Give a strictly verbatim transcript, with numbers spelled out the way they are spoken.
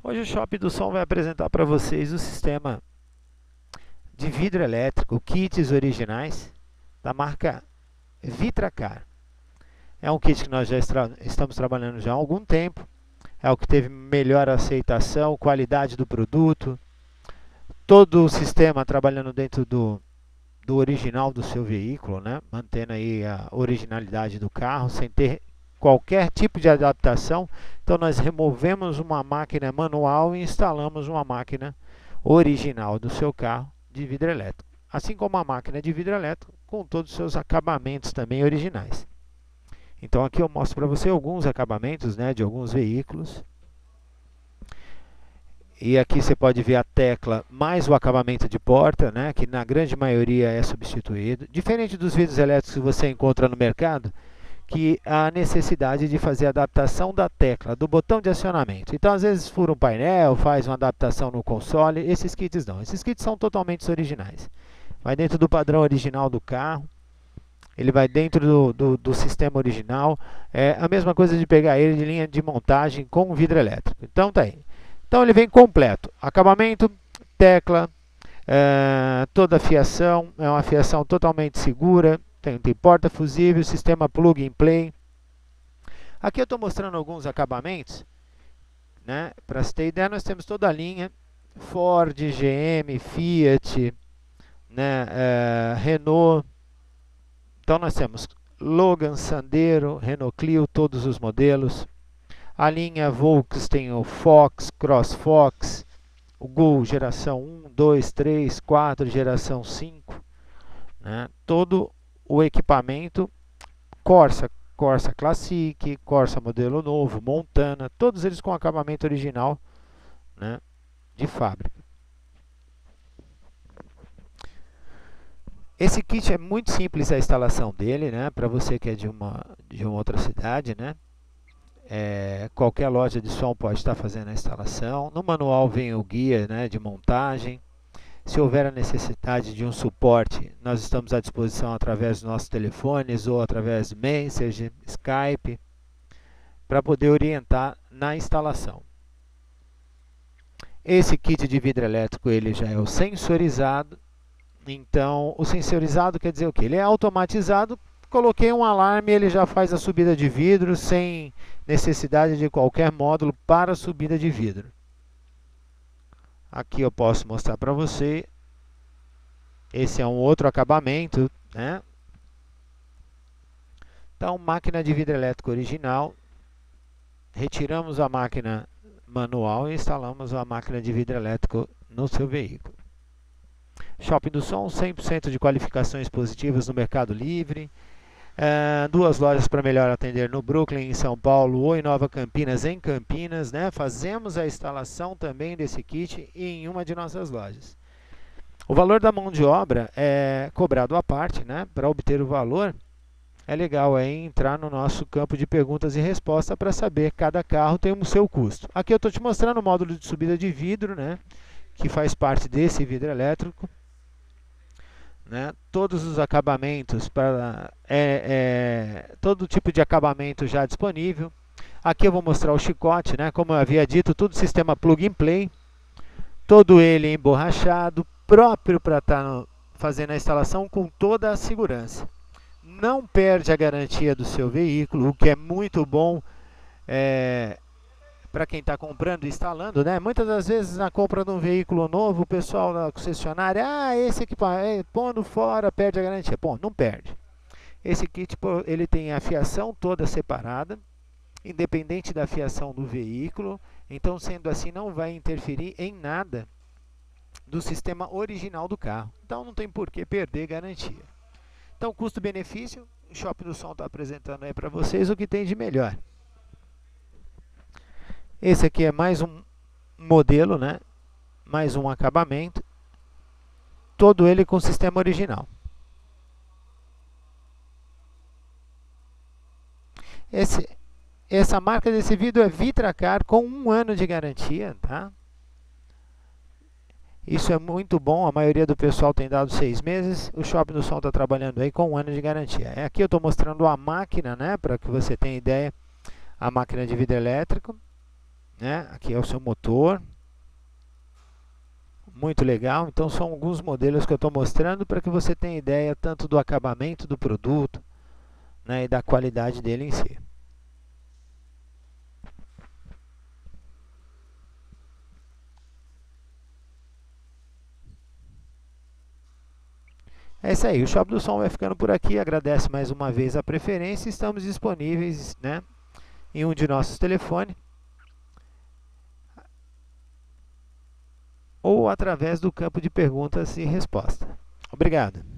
Hoje o Shopping do Som vai apresentar para vocês o sistema de vidro elétrico, kits originais da marca Vitracar. É um kit que nós já estra estamos trabalhando já há algum tempo, é o que teve melhor aceitação, qualidade do produto, todo o sistema trabalhando dentro do, do original do seu veículo, né? Mantendo aí a originalidade do carro, sem ter qualquer tipo de adaptação. Então nós removemos uma máquina manual e instalamos uma máquina original do seu carro de vidro elétrico, assim como a máquina de vidro elétrico com todos os seus acabamentos também originais. Então aqui eu mostro para você alguns acabamentos, né, de alguns veículos. E aqui você pode ver a tecla mais o acabamento de porta, né, que na grande maioria é substituído. Diferente dos vidros elétricos que você encontra no mercado, que há necessidade de fazer a adaptação da tecla, do botão de acionamento. Então, às vezes, fura um painel, faz uma adaptação no console. Esses kits não. Esses kits são totalmente originais. Vai dentro do padrão original do carro. Ele vai dentro do, do, do sistema original. É a mesma coisa de pegar ele de linha de montagem com vidro elétrico. Então, tá aí. Então, ele vem completo. Acabamento, tecla, é, toda a fiação. É uma fiação totalmente segura. Tem, tem porta fusível, sistema plug and play. Aqui eu estou mostrando alguns acabamentos, né? Para você ter ideia, nós temos toda a linha Ford, G M, Fiat, né? É, Renault. Então nós temos Logan, Sandero, Renault Clio, todos os modelos. A linha Volks tem o Fox, Cross Fox, o Gol geração um, dois, três, quatro, geração cinco, né? Todo o equipamento Corsa, Corsa Classic, Corsa modelo novo, Montana, todos eles com acabamento original, né, de fábrica. Esse kit é muito simples a instalação dele, né, para você que é de uma, de uma outra cidade, né, é, qualquer loja de som pode estar fazendo a instalação. No manual vem o guia, né, de montagem. Se houver a necessidade de um suporte, nós estamos à disposição através dos nossos telefones ou através de Messenger, Skype, para poder orientar na instalação. Esse kit de vidro elétrico ele já é o sensorizado. Então, o sensorizado quer dizer o quê? Ele é automatizado. Coloquei um alarme, ele já faz a subida de vidro sem necessidade de qualquer módulo para a subida de vidro. Aqui eu posso mostrar para você. Esse é um outro acabamento, né? Então, máquina de vidro elétrico original. Retiramos a máquina manual e instalamos a máquina de vidro elétrico no seu veículo. Shopping do Som, cem por cento de qualificações positivas no Mercado Livre. Uh, duas lojas para melhor atender no Brooklyn, em São Paulo, ou em Nova Campinas, em Campinas, né? Fazemos a instalação também desse kit em uma de nossas lojas. O valor da mão de obra é cobrado à parte, né? Para obter o valor, é legal aí entrar no nosso campo de perguntas e respostas para saber que cada carro tem o seu custo. Aqui eu estou te mostrando o módulo de subida de vidro, né? Que faz parte desse vidro elétrico. Né? Todos os acabamentos, para é, é, todo tipo de acabamento já disponível. Aqui eu vou mostrar o chicote, né? Como eu havia dito, tudo sistema plug and play, todo ele emborrachado, próprio para estar tá fazendo a instalação com toda a segurança. Não perde a garantia do seu veículo, o que é muito bom é, para quem está comprando e instalando, né? Muitas das vezes na compra de um veículo novo, o pessoal da concessionária, ah, esse equipamento, pondo fora, perde a garantia. Bom, não perde. Esse kit, ele tem a fiação toda separada, independente da fiação do veículo. Então, sendo assim, não vai interferir em nada do sistema original do carro. Então, não tem por que perder garantia. Então, custo-benefício, o Shopping do Som está apresentando aí para vocês o que tem de melhor. Esse aqui é mais um modelo, né? Mais um acabamento. Todo ele com sistema original. Esse, essa marca desse vidro é Vitracar com um ano de garantia, tá? Isso é muito bom, a maioria do pessoal tem dado seis meses. O Shopping do Som está trabalhando aí com um ano de garantia. Aqui eu estou mostrando a máquina, né? Para que você tenha ideia, a máquina de vidro elétrico. né? Aqui é o seu motor. Muito legal. Então são alguns modelos que eu estou mostrando para que você tenha ideia tanto do acabamento do produto, né, e da qualidade dele em si. É isso aí, o Shop do Som vai ficando por aqui. Agradece mais uma vez a preferência. Estamos disponíveis, né, em um de nossos telefones ou através do campo de perguntas e respostas. Obrigado.